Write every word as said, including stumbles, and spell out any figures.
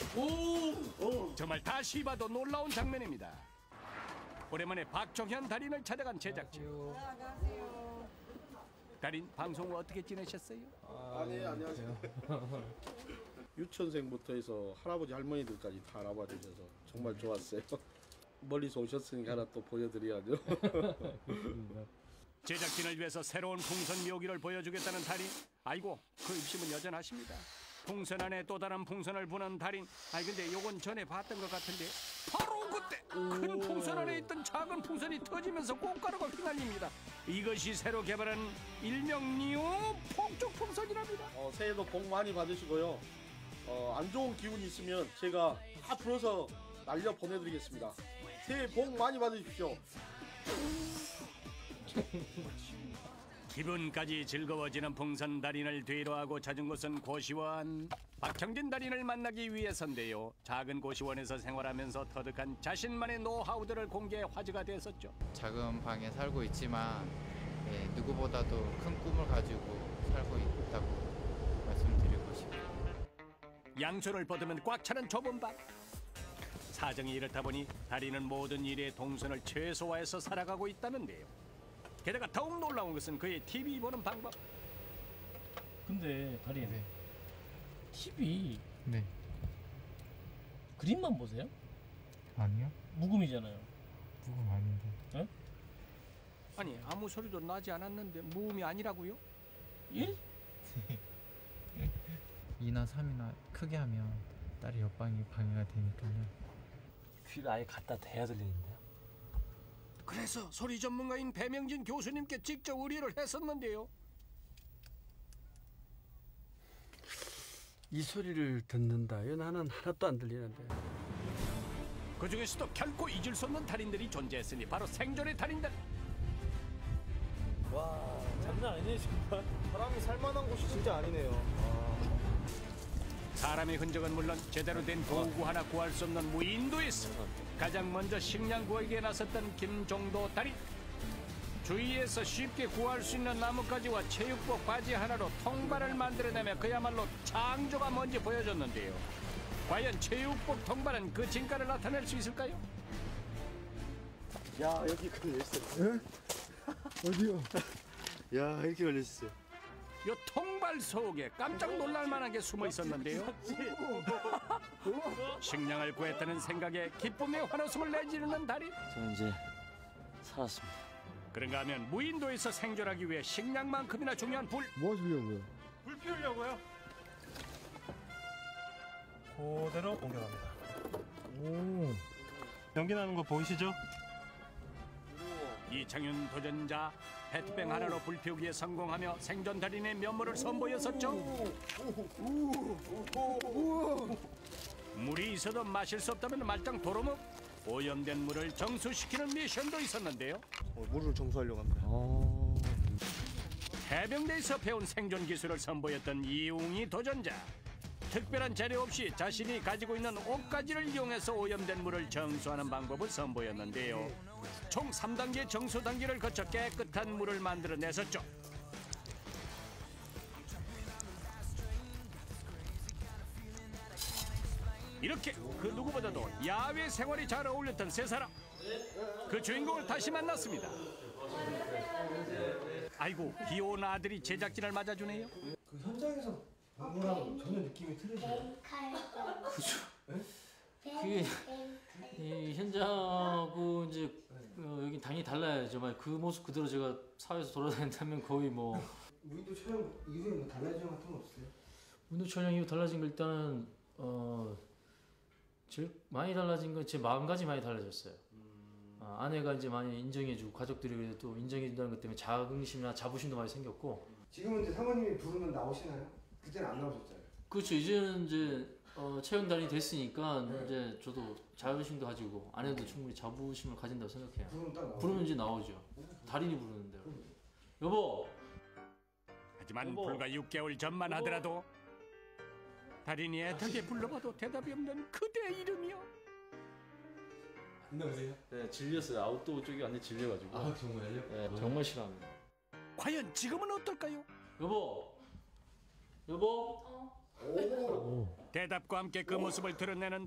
오! 오! 정말 다시 봐도 놀라운 장면입니다. 오랜만에 박종현 달인을 찾아간 제작진. 안녕하세요. 달인 방송 후 어떻게 지내셨어요? 아, 네, 안녕하세요. 유치원생부터 해서 할아버지 할머니들까지 다 알아봐 주셔서 정말 좋았어요. 멀리서 오셨으니까 하나 또 보여드려야죠. 제작진을 위해서 새로운 풍선 묘기를 보여주겠다는 달인. 아이고, 그 입심은 여전하십니다. 풍선 안에 또 다른 풍선을 부는 달인. 아이 근데 요건 전에 봤던 것 같은데 바로 그때 큰 풍선 안에 있던 작은 풍선이 터지면서 꽃가루가 휘날립니다. 이것이 새로 개발한 일명 니오 폭죽 풍선이랍니다. 어, 새해도 복 많이 받으시고요. 어, 안 좋은 기운이 있으면 제가 다 불어서 날려 보내드리겠습니다. 새해 복 많이 받으십시오. 기분까지 즐거워지는 풍선 달인을 뒤로하고 찾은 곳은 고시원. 박형진 달인을 만나기 위해서인데요. 작은 고시원에서 생활하면서 터득한 자신만의 노하우들을 공개해 화제가 됐었죠. 작은 방에 살고 있지만 예, 누구보다도 큰 꿈을 가지고 살고 있다고 말씀드리고 싶습니다. 양손을 뻗으면 꽉 차는 좁은 방. 사정이 이렇다 보니 달인은 모든 일에 동선을 최소화해서 살아가고 있다는데요. 게다가 더욱 놀라운 것은 그의 티비 보는 방법. 근데 달인, 네. 티비 네. 그림만 보세요? 아니요. 무금이잖아요. 무금 아닌데. 예? 아니 아무 소리도 나지 않았는데 무음이 아니라고요? 예? 이나 삼이나 크게 하면 딸이 옆방이 방해가 되니까요. 귀를 아예 갖다 대야 들리는데요. 그래서 소리 전문가인 배명진 교수님께 직접 의뢰를 했었는데요. 이 소리를 듣는다요? 나는 하나도 안 들리는데. 그 중에서도 결코 잊을 수 없는 달인들이 존재했으니 바로 생존의 달인들. 와, 장난 아니네 정말. 사람이 살만한 곳이 진짜 아니네요. 아. 사람의 흔적은 물론 제대로 된 도구 하나 구할 수 없는 무인도에서 가장 먼저 식량 구하기에 나섰던 김종도 달인. 주위에서 쉽게 구할 수 있는 나뭇가지와 체육복 바지 하나로 통발을 만들어내며 그야말로 창조가 뭔지 보여줬는데요. 과연 체육복 통발은 그 진가를 나타낼 수 있을까요? 야, 여기 걸려있어요. 예? 어디요? 야, 이렇게 걸려있어요. 요 통발 속에 깜짝 놀랄 만한 게 숨어 있었는데요. 식량을 구했다는 생각에 기쁨의 환호성을 내지르는 달인. 저는 이제 살았습니다. 그런가 하면 무인도에서 생존하기 위해 식량만큼이나 중요한 불. 뭐 하시려고요? 불 피우려고요. 그대로 옮겨갑니다. 오. 연기 나는 거 보이시죠? 이창윤 도전자 페트병 하나로 불 피우기에 성공하며 생존 달인의 면모를 선보였었죠. 물이 있어도 마실 수 없다면 말짱 도루묵. 오염된 물을 정수시키는 미션도 있었는데요. 어, 물을 정수하려고 합니다. 해병대에서 배운 생존 기술을 선보였던 이웅이 도전자. 특별한 재료 없이 자신이 가지고 있는 옷가지를 이용해서 오염된 물을 정수하는 방법을 선보였는데요. 총 삼 단계 정수 단계를 거쳐 깨끗한 물을 만들어냈었죠. 이렇게 그 누구보다도 야외 생활이 잘 어울렸던 세 사람. 그 주인공을 다시 만났습니다. 아이고, 귀여운 아들이 제작진을 맞아주네요. 그 현장에서 방문하고 전혀 느낌이 틀리죠? 그죠. 그게 이 현장하고 이제 어, 여기 당연히 달라요. 정말 그 모습 그대로 제가 사회에서 돌아다닌다면 거의 뭐 무인도 촬영 이후에 뭐 달라진 점 같은 거 없어요? 무인도 촬영 이후 달라진 거 일단은 어 제일 많이 달라진 건 제 마음가짐이 많이 달라졌어요. 어, 아내가 이제 많이 인정해주고 가족들이 또 인정해준다는 것 때문에 자긍심이나 자부심도 많이 생겼고. 지금은 이제 사모님이 부르면 나오시나요? 그때는 안 나오셨잖아요. 그렇죠. 이제는 이제 어, 체험단이 됐으니까 네. 이제 저도 자존심도 가지고 아내도 충분히 자부심을 가진다고 생각해요. 부르면 딱 나오죠. 부르면 이제 나오죠. 달인이 부르는 대로. 여보. 하지만 여보. 불과 육 개월 전만 여보. 하더라도 달인이 애타게 불러봐도 대답이 없는 그대 이름이요. 안 나오세요? 네, 질렸어요. 아웃도어 쪽이 완전 질려가지고. 아, 정말요? 네, 정말 싫어합니다. 과연 지금은 어떨까요? 여보. 여보. 어. 대답과 함께 그 모습을 드러내는